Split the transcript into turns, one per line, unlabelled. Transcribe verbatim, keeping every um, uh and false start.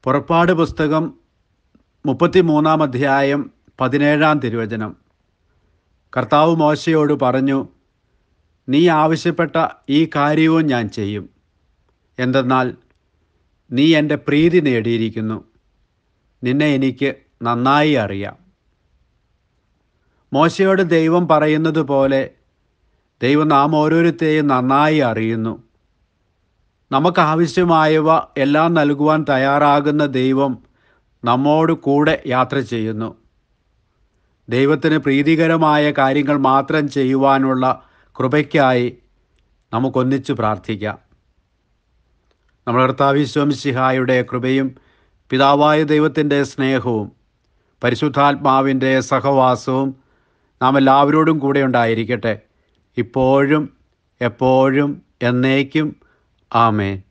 പുറപ്പാട് പുസ്തകം മുപ്പത്തി മൂന്നാം അധ്യായം പതിനേഴാം തിരുവചനം. കർത്താവ് മോശയോട് പറഞ്ഞു, നീ ആവശ്യപ്പെട്ട ഈ കാര്യവും ഞാൻ ചെയ്യും. എന്തെന്നാൽ നീ എൻ്റെ പ്രീതി നേടിയിരിക്കുന്നു, നിന്നെ എനിക്ക് നന്നായി അറിയാം. മോശയോട് ദൈവം പറയുന്നത് പോലെ ദൈവം നാം ഓരോരുത്തരെയും നന്നായി അറിയുന്നു. നമുക്കാവശ്യമായവ എല്ലാം നൽകുവാൻ തയ്യാറാകുന്ന ദൈവം നമ്മോട് കൂടെ യാത്ര ചെയ്യുന്നു. ദൈവത്തിന് പ്രീതികരമായ കാര്യങ്ങൾ മാത്രം ചെയ്യുവാനുള്ള കൃപയ്ക്കായി നമുക്കൊന്നിച്ചു പ്രാർത്ഥിക്കാം. നമ്മുടെ കർത്താവ് ഈശോ മിശിഹായുടെ കൃപയും പിതാവായ ദൈവത്തിൻ്റെ സ്നേഹവും പരിശുദ്ധാത്മാവിൻ്റെ സഹവാസവും നാം എല്ലാവരോടും കൂടെ ഉണ്ടായിരിക്കട്ടെ, ഇപ്പോഴും എപ്പോഴും എന്നേക്കും. ആമേൻ.